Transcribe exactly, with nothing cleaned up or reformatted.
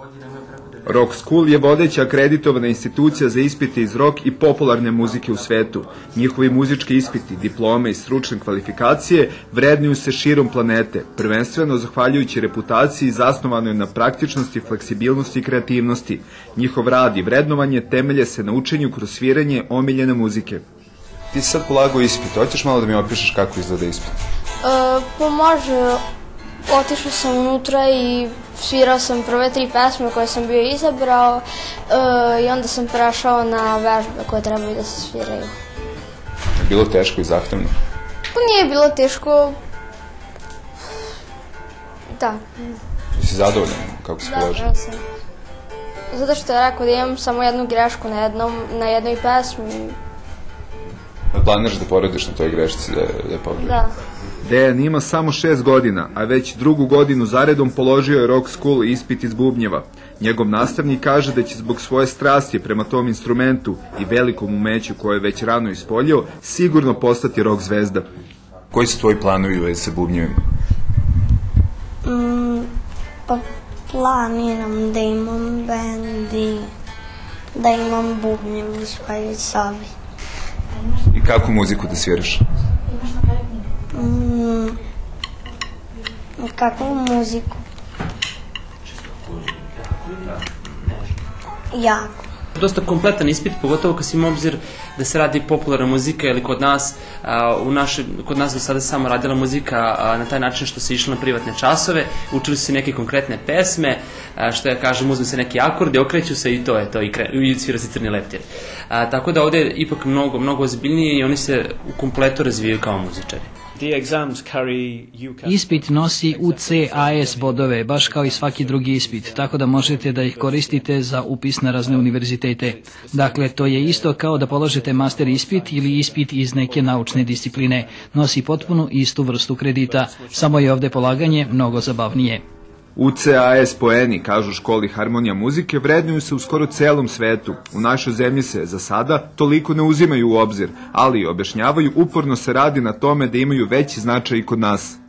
Rock School je vodeća akreditovana institucija za ispite iz rock i popularne muzike u svetu. Njihovi muzički ispiti, diplome i stručne kvalifikacije vrednuju se širom planete, prvenstveno zahvaljujući reputaciji zasnovanoj na praktičnosti, fleksibilnosti i kreativnosti. Njihov rad i vrednovanje temelje se na učenju kroz sviranje omiljene muzike. Ti si sad polagao ispit, hoćeš malo da mi opišeš kako izgleda ispit? E, pa može, otišao sam unutra i svirao sam prve tri pesme koje sam bio izabrao e, i onda sam prešao na vežbe koje trebaju da se sviraju. Je bilo teško i zahtevno? Pa nije bilo teško, da. Si zadovoljan kako se polaže? Da, sam. Zato što je rekao da imam samo jednu grešku na, jednom, na jednoj pesmi. Planiraš da poradiš na toj grešci, da je, da je pogreši? Da. Dejan ima samo šest godina, a već drugu godinu zaredom položio je Rock School ispit iz bubnjeva. Njegov nastavnik kaže da će zbog svoje strasti prema tom instrumentu i velikom umeću koje je već rano ispoljio, sigurno postati rock zvezda. Koji su tvoji planovi u vezi sa bubnjevima? Mm, pa planiram da imam bend i da imam bubnjev u svojoj sobi. I kakvu muziku da sviraš? Mm, kakvu muziku? Jako. Dosta kompletan ispit, pogotovo kad si ima obzir da se radi popularna muzika, ili kod nas, a, u naše, kod nas do sada samo radila muzika a, na taj način što se išlo na privatne časove, učili su se neke konkretne pesme, a, što ja kažem, uzme se neki akordi, okreću se i to je to, i, kre, i svira se Crni leptir. A, tako da ovde je ipak mnogo, mnogo ozbiljnije i oni se u kompletu razvijaju kao muzičari. Ispit nosi U C A S bodove, baš kao i svaki drugi ispit, tako da možete da ih koristite za upis na razne univerzitete. Dakle, to je isto kao da položite master ispit ili ispit iz neke naučne discipline. Nosi potpuno istu vrstu kredita, samo je ovde polaganje mnogo zabavnije. U C A S poeni, kažu školi Harmonija muzike, vrednuju se u skoro celom svetu. U našoj zemlji se, za sada, toliko ne uzimaju u obzir, ali objašnjavaju uporno se radi na tome da imaju veći značaj i kod nas.